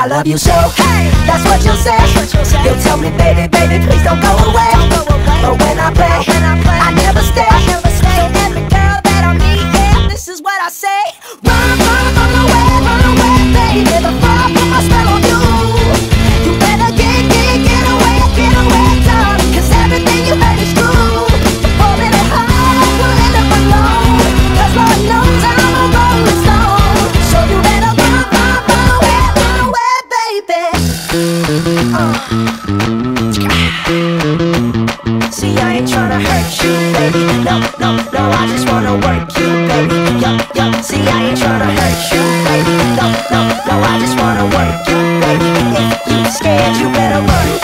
I love you so, hey, that's what you'll say. You'll tell me, baby, baby, please don't go away. But when I play, I never stay. So every girl that I meet, yeah, this is what I say. Run, run away, baby, before I put my spell on you. You better get away, darling, 'cause everything you heard is true. For it hard, you'll end up alone, 'cause Lord knows I'm a rolling stone. So you better run away, baby. See, I ain't tryna hurt you, baby. No, I just wanna work you, baby. Yo, see, I ain't tryna hurt you, baby. No, I just wanna work you, baby. If you scared, you better run.